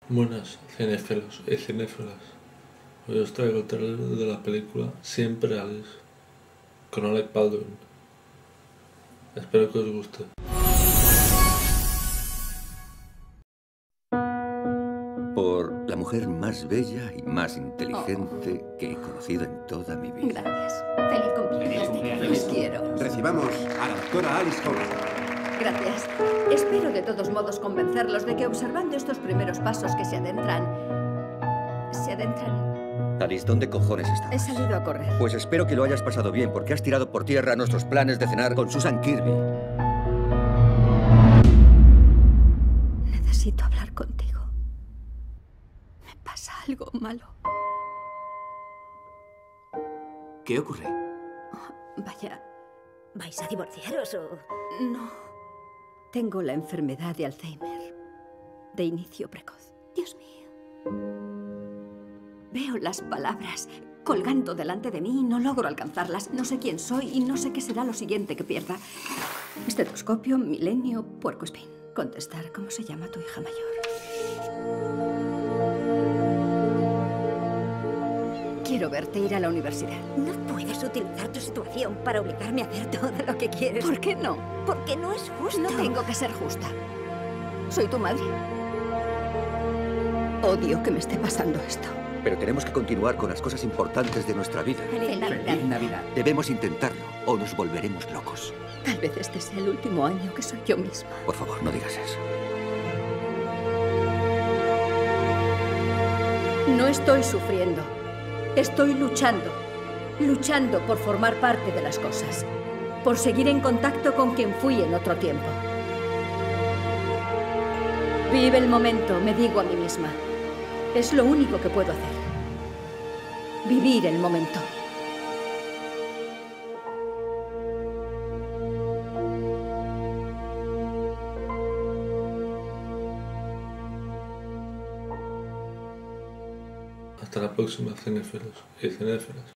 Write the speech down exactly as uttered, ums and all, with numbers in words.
Buenas, cinéfilos y cinéfilas. Hoy os traigo el trailer de la película Siempre Alice, con Alec Baldwin. Espero que os guste. Por la mujer más bella y más inteligente oh. que he conocido en toda mi vida. Gracias. Feliz cumpleaños. cumpleaños. Los quiero. Recibamos a la doctora Alice Holt. Gracias. Espero de todos modos convencerlos de que observando estos primeros pasos que se adentran... Se adentran... Alice, ¿dónde cojones estás? He salido a correr. Pues espero que lo hayas pasado bien, porque has tirado por tierra nuestros planes de cenar con Susan Kirby. Necesito hablar contigo. Me pasa algo malo. ¿Qué ocurre? Oh, vaya... ¿Vais a divorciaros o...? No. Tengo la enfermedad de Alzheimer, de inicio precoz. Dios mío. Veo las palabras colgando delante de mí y no logro alcanzarlas. No sé quién soy y no sé qué será lo siguiente que pierda. Estetoscopio, milenio, puercoespín. Contestar, ¿cómo se llama tu hija mayor? Quiero verte ir a la universidad. No puedes utilizar tu situación para obligarme a hacer todo lo que quieres. ¿Por qué no? Porque no es justo. No tengo que ser justa. Soy tu madre. Odio que me esté pasando esto. Pero tenemos que continuar con las cosas importantes de nuestra vida. Feliz Navidad. Feliz Navidad. Debemos intentarlo o nos volveremos locos. Tal vez este sea el último año que soy yo misma. Por favor, no digas eso. No estoy sufriendo. Estoy luchando. Luchando por formar parte de las cosas. Por seguir en contacto con quien fui en otro tiempo. Vive el momento, me digo a mí misma. Es lo único que puedo hacer. Vivir el momento. Hasta la próxima, cinéfilos y cinéfilas.